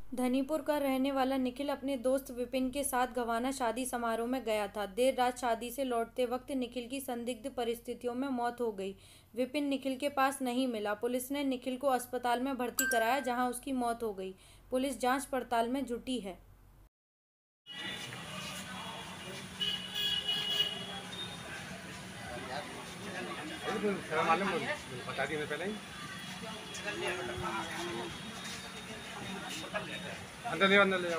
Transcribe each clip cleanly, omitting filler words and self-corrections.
धनीपुर का रहने वाला निखिल अपने दोस्त विपिन के साथ गवाना शादी समारोह में गया था। देर रात शादी से लौटते वक्त निखिल की संदिग्ध परिस्थितियों में मौत हो गई। विपिन निखिल के पास नहीं मिला। पुलिस ने निखिल को अस्पताल में भर्ती कराया, जहां उसकी मौत हो गई। पुलिस जांच पड़ताल में जुटी है। बता दी मैं पहले ही अंदर ले जाओ।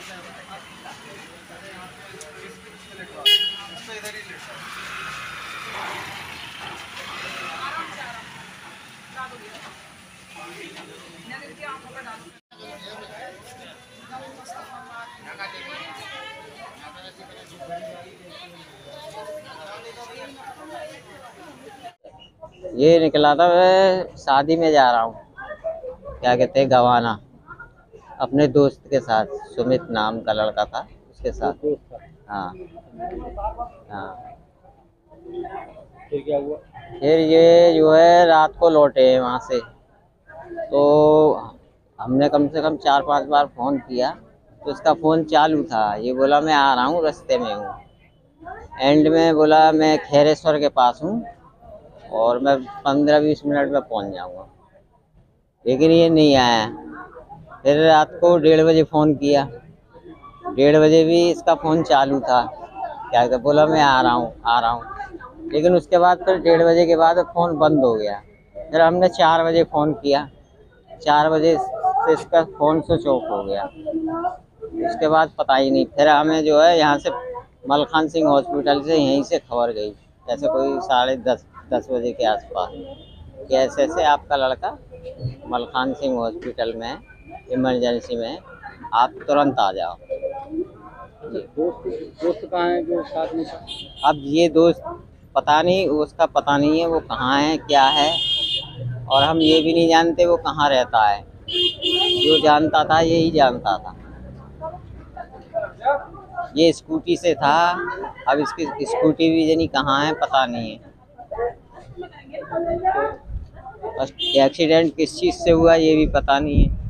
ये निकला था, मैं शादी में जा रहा हूँ, क्या कहते हैं, गवाना, अपने दोस्त के साथ। सुमित नाम का लड़का था, उसके साथ। हाँ हाँ। फिर क्या हुआ? फिर ये जो है रात को लौटे वहाँ से, तो हमने कम से कम 4-5 बार फ़ोन किया, तो उसका फ़ोन चालू था। ये बोला मैं आ रहा हूँ, रास्ते में हूँ। एंड में बोला मैं खैरेश्वर के पास हूँ और मैं 15-20 मिनट में पहुँच जाऊँगा, लेकिन ये नहीं आया। फिर रात को 1:30 बजे फ़ोन किया, 1:30 बजे भी इसका फ़ोन चालू था। क्या कहते, बोला मैं आ रहा हूँ, लेकिन उसके बाद फिर 1:30 बजे के बाद फ़ोन बंद हो गया। फिर हमने 4 बजे फ़ोन किया, 4 बजे से इसका फ़ोन स्विच ऑफ हो गया। उसके बाद पता ही नहीं। फिर हमें जो है यहाँ से मलखान सिंह हॉस्पिटल से यहीं से खबर गई, जैसे कोई 10:30 बजे के आसपास, कि ऐसे ऐसे आपका लड़का मलखान सिंह हॉस्पिटल में इमरजेंसी में, आप तुरंत आ जाओ। दोस्त कहाँ है जो साथ में था? अब ये दोस्त पता नहीं, उसका पता नहीं है वो कहाँ है, क्या है, और हम ये भी नहीं जानते वो कहाँ रहता है। जो जानता था यही जानता था। ये स्कूटी से था, अब इसकी स्कूटी भी जानी कहाँ है, पता नहीं है। एक्सीडेंट किस चीज़ से हुआ ये भी पता नहीं है।